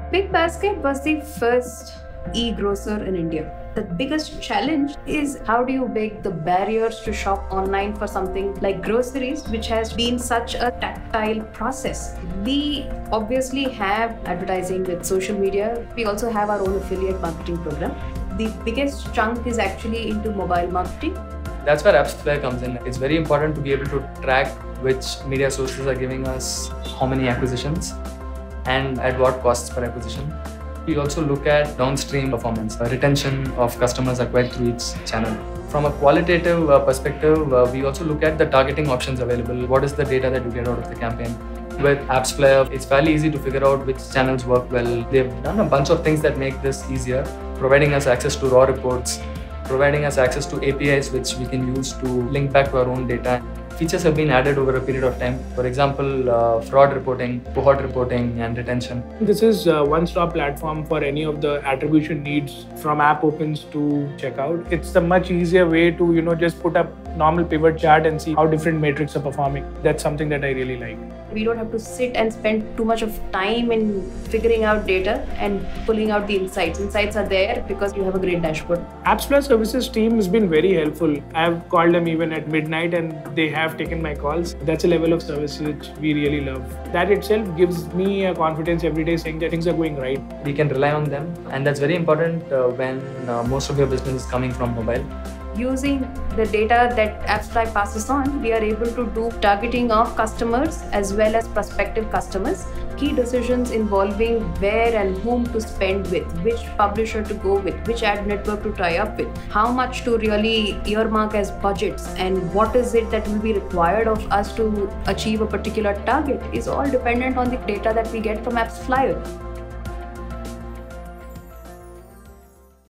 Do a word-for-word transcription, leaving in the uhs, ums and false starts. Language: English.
bigbasket was the first e-grocer in India. The biggest challenge is how do you break the barriers to shop online for something like groceries, which has been such a tactile process. We obviously have advertising with social media. We also have our own affiliate marketing program. The biggest chunk is actually into mobile marketing. That's where AppsFlyer comes in. It's very important to be able to track which media sources are giving us how many acquisitions and at what costs per acquisition. We also look at downstream performance, uh, retention of customers acquired through each channel. From a qualitative uh, perspective, uh, we also look at the targeting options available. What is the data that you get out of the campaign? With AppsFlyer, it's fairly easy to figure out which channels work well. They've done a bunch of things that make this easier, providing us access to raw reports, providing us access to A P Is which we can use to link back to our own data. Features have been added over a period of time. For example, uh, fraud reporting, cohort reporting, and retention. This is a one-stop platform for any of the attribution needs from app opens to checkout. It's a much easier way to, you know, just put up normal pivot chart and see how different metrics are performing. That's something that I really like. We don't have to sit and spend too much of time in figuring out data and pulling out the insights. Insights are there because you have a great dashboard. AppsFlyer services team has been very helpful. I've called them even at midnight and they have taken my calls. That's a level of service which we really love. That itself gives me a confidence every day saying that things are going right. We can rely on them, and that's very important uh, when uh, most of your business is coming from mobile. Using the data that AppsFlyer passes on, we are able to do targeting of customers as well as prospective customers. Key decisions involving where and whom to spend with, which publisher to go with, which ad network to tie up with, how much to really earmark as budgets, and what is it that will be required of us to achieve a particular target is all dependent on the data that we get from AppsFlyer.